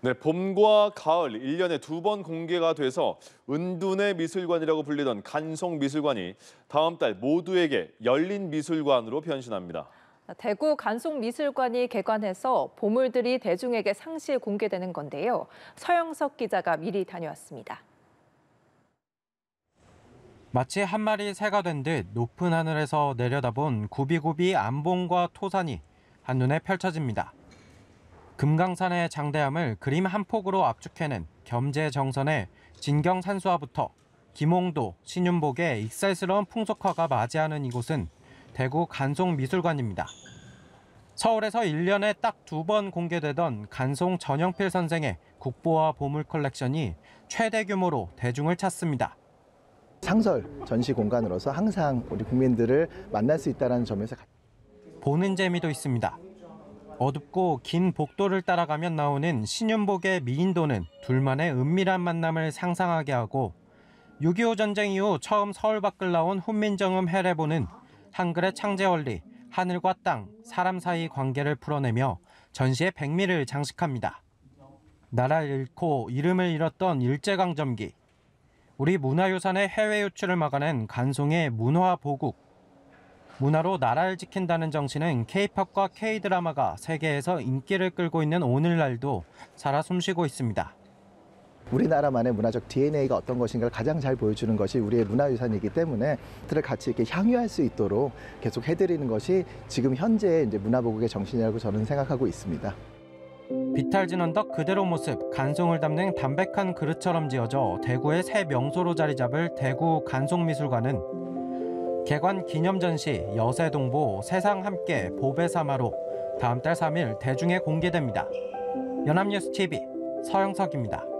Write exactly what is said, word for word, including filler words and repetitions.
네, 봄과 가을 일 년에 두 번 공개가 돼서 은둔의 미술관이라고 불리던 간송미술관이 다음 달 모두에게 열린 미술관으로 변신합니다. 대구 간송미술관이 개관해서 보물들이 대중에게 상시 공개되는 건데요. 서영석 기자가 미리 다녀왔습니다. 마치 한 마리 새가 된 듯 높은 하늘에서 내려다본 구비구비 암봉과 토산이 한눈에 펼쳐집니다. 금강산의 장대함을 그림 한 폭으로 압축해낸 겸재정선의 진경산수화부터 김홍도, 신윤복의 익살스러운 풍속화가 맞이하는 이곳은 대구 간송미술관입니다. 서울에서 일 년에 딱 두 번 공개되던 간송 전영필 선생의 국보와 보물 컬렉션이 최대 규모로 대중을 찾습니다. 상설 전시 공간으로서 항상 우리 국민들을 만날 수 있다는 점에서 보는 재미도 있습니다. 어둡고 긴 복도를 따라가면 나오는 신윤복의 미인도는 둘만의 은밀한 만남을 상상하게 하고 육이오 전쟁 이후 처음 서울 밖을 나온 훈민정음 해례보는 한글의 창제원리, 하늘과 땅, 사람 사이 관계를 풀어내며 전시의 백미를 장식합니다. 나라를 잃고 이름을 잃었던 일제강점기, 우리 문화유산의 해외 유출을 막아낸 간송의 문화보국, 문화로 나라를 지킨다는 정신은 K-팝과 K-드라마가 세계에서 인기를 끌고 있는 오늘날도 살아 숨쉬고 있습니다. 우리나라만의 문화적 디엔에이가 어떤 것인가를 가장 잘 보여주는 것이 우리의 문화유산이기 때문에 그들을 같이 이렇게 향유할 수 있도록 계속 해드리는 것이 지금 현재 이제 문화보국의 정신이라고 저는 생각하고 있습니다. 비탈진 언덕 그대로 모습, 간송을 담는 담백한 그릇처럼 지어져 대구의 새 명소로 자리 잡을 대구 간송미술관은 개관 기념 전시 여세동보 세상 함께 보배사마로 다음 달 삼 일 대중에 공개됩니다. 연합뉴스 티비 서영석입니다.